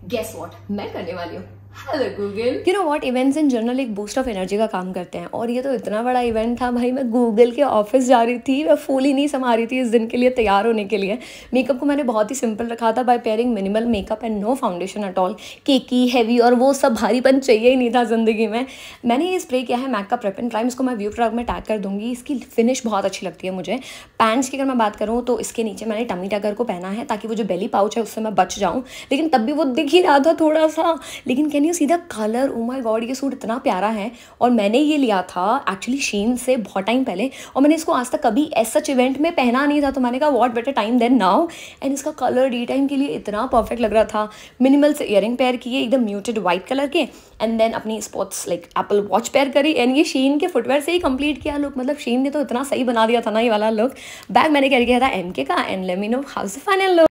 Guess what मैं करने वाली हूँ। Hello Google. You know what, events in general एक बूस्ट ऑफ एनर्जी का काम करते हैं और ये तो इतना बड़ा इवेंट था भाई। मैं गूगल के ऑफिस जा रही थी, मैं फूल ही नहीं समा रही थी इस दिन के लिए तैयार होने के लिए। मेकअप को मैंने बहुत ही सिंपल रखा था by pairing minimal makeup and no foundation at all. Cakey heavy और वो सब भारीपन चाहिए ही नहीं था ज़िंदगी में। मैंने ये स्प्रे किया है मैक का प्रेप एंड प्राइम, इसको मैं व्यू प्रोडक्ट में टैग कर दूंगी। इसकी फिनिश बहुत अच्छी लगती है मुझे। पैंट्स की अगर मैं बात करूँ तो इसके नीचे मैंने टमी टगर को पहना है ताकि वो जो बेली पाउच है उससे मैं बच जाऊँ, लेकिन तब भी वो दिख ही रहा था थोड़ा सा। लेकिन can you see the colour, oh my god, ये सूट इतना प्यारा है। और मैंने ये लिया था एक्चुअली शीन से बहुत टाइम पहले और मैंने इसको आज तक कभी ऐसा सच इवेंट में पहना नहीं था, तो मैंने कहा what better time than now. And इसका कलर डी टाइम के लिए इतना परफेक्ट लग रहा था। मिनिमल से ईयरिंग पेयर किए एकदम म्यूटेड वाइट कलर के, एंड देन अपनी sports like Apple watch pair करी, एंड ये शीन के फुटवेयर से ही कंप्लीट किया लुक। मतलब शीन ने तो इतना सही बना दिया था ना ये वाला लुक। बैग मैंने कैरी किया था MK का, and let me know how is the final look.